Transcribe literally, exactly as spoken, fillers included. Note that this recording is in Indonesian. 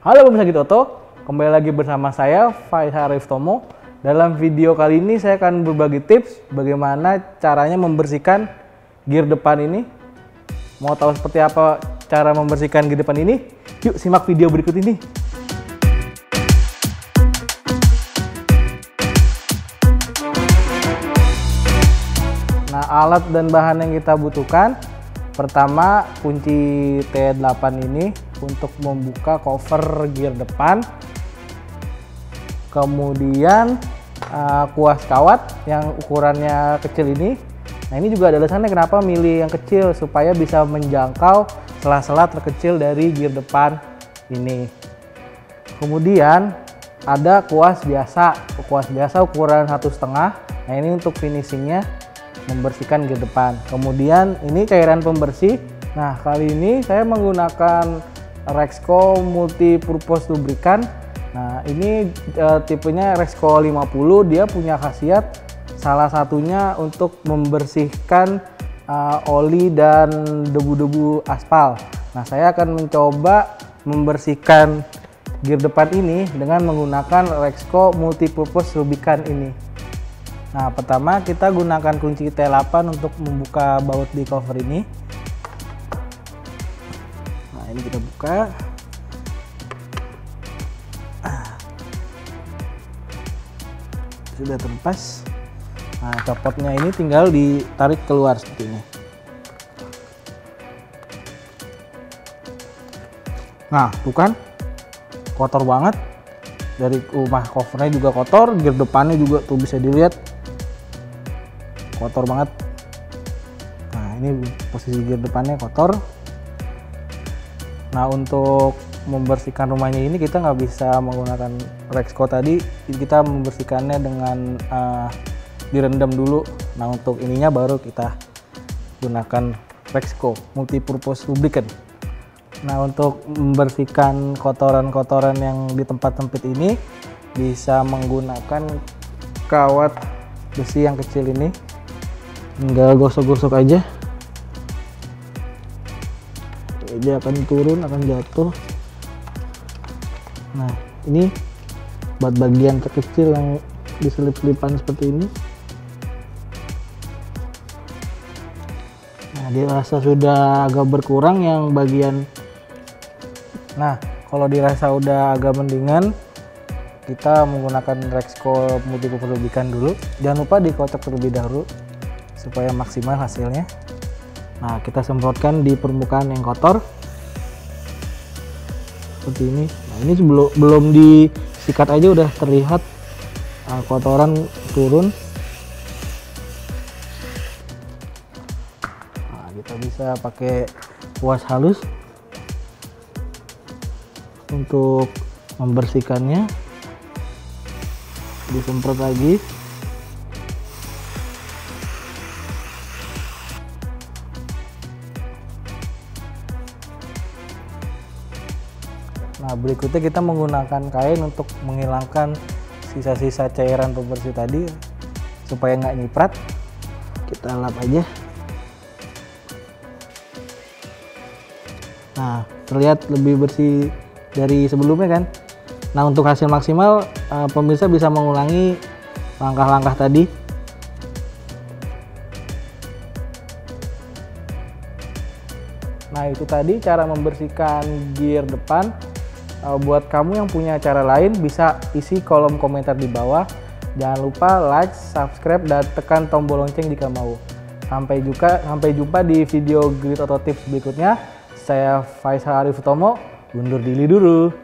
Halo pemirsa Gitoto, kembali lagi bersama saya Faisal Arif Tomo. Dalam video kali ini saya akan berbagi tips bagaimana caranya membersihkan gear depan ini. Mau tahu seperti apa cara membersihkan gear depan ini? Yuk simak video berikut ini. Nah, alat dan bahan yang kita butuhkan, pertama kunci T delapan ini untuk membuka cover gear depan, kemudian uh, kuas kawat yang ukurannya kecil ini. Nah, ini juga ada alasannya kenapa milih yang kecil, supaya bisa menjangkau sela-sela terkecil dari gear depan ini. Kemudian ada kuas biasa, kuas biasa ukuran satu setengah. Nah, ini untuk finishingnya membersihkan gear depan. Kemudian ini cairan pembersih. Nah, kali ini saya menggunakan Rexco Multi Purpose Lubricant. Nah, ini e, tipenya Rexco lima puluh. Dia punya khasiat salah satunya untuk membersihkan e, oli dan debu-debu aspal. Nah, saya akan mencoba membersihkan gear depan ini dengan menggunakan Rexco Multi Purpose Lubricant ini. Nah, pertama kita gunakan kunci T delapan untuk membuka baut di cover ini. Nah, ini kita buka. Sudah terlepas. Nah, copotnya ini tinggal ditarik keluar seperti ini. Nah, tuh kan kotor banget. Dari rumah covernya juga kotor, gear depannya juga tuh bisa dilihat kotor banget. Nah, ini posisi gear depannya kotor. Nah, untuk membersihkan rumahnya ini kita nggak bisa menggunakan Rexco tadi, kita membersihkannya dengan uh, direndam dulu. Nah, untuk ininya baru kita gunakan Rexco Multi Purpose Lubricant. Nah, untuk membersihkan kotoran-kotoran yang di tempat sempit ini bisa menggunakan kawat besi yang kecil ini. Tinggal gosok-gosok aja. Dia akan turun, akan jatuh. Nah, ini buat bagian terkecil yang diselip-selipan seperti ini. Nah, dia rasa sudah agak berkurang yang bagian. Nah, kalau dirasa udah agak mendingan, kita menggunakan Rexco Multi Purpose Lubricant dulu. Jangan lupa dikocok terlebih dahulu supaya maksimal hasilnya. Nah, kita semprotkan di permukaan yang kotor seperti ini. Nah, ini sebelum belum disikat aja udah terlihat uh, kotoran turun. Nah, kita bisa pakai kuas halus untuk membersihkannya. Disemprot lagi. Nah, berikutnya kita menggunakan kain untuk menghilangkan sisa-sisa cairan pembersih tadi supaya nggak nyiprat. Kita lap aja. Nah, terlihat lebih bersih dari sebelumnya kan. Nah, untuk hasil maksimal pemirsa bisa mengulangi langkah-langkah tadi. Nah, itu tadi cara membersihkan gear depan. Buat kamu yang punya cara lain bisa isi kolom komentar di bawah. Jangan lupa like, subscribe, dan tekan tombol lonceng jika mau. Sampai jumpa, sampai jumpa di video Gitoto Tips berikutnya. Saya Faisal Arif Tomo, undur diri dulu.